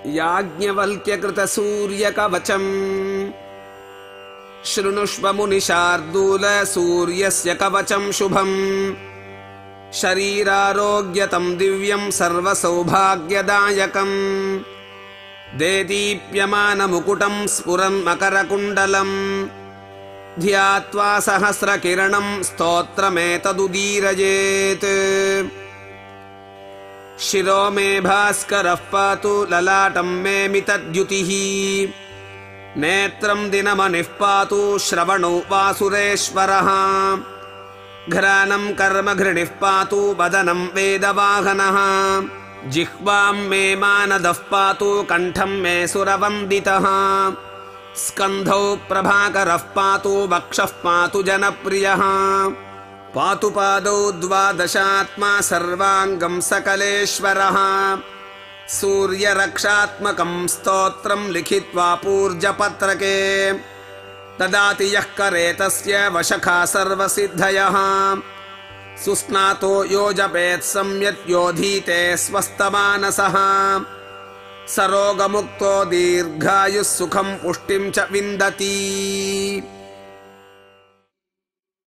याज्ञवल्क्यकृतसूर्यकवचम् शृणुष्व मुनिशार्दूल सूर्यस्य कवचम् शुभम् शरीरारोग्यतं दिव्यं सर्वसौभाग्यदायकम् देदीप्यमानमुकुटं स्फुरन्मकरकुण्डलम् ध्यात्वा सहस्रकिरणं स्तोत्रमेतदुदीरयेत् शिरो मे भास्करः पातु ललाटं मे मितद्युतिः नेत्रं दिनमनिः पातु श्रवणो वासुरेश्वरः घ्राणं कर्मघृणिः पातु वदनं वेदवाहनः जिह्वां मे मानदः पातु कण्ठं मे सुरवन्दितः स्कन्धौ प्रभाकरः पातु वक्षः पातु जनप्रियः पातु पादौ द्वादशात्मा सर्वाङ्गं सकलेश्वरः सूर्यरक्षात्मकं स्तोत्रं लिखित्वा पूर्जपत्रके ददाति यः करे तस्य वशखा सर्वसिद्धयः सुस्नातो यो जपेत् सम्यक् योधीते स्वस्थमानसः सरोगमुक्तो दीर्घायुः सुखं पुष्टिं च विन्दति।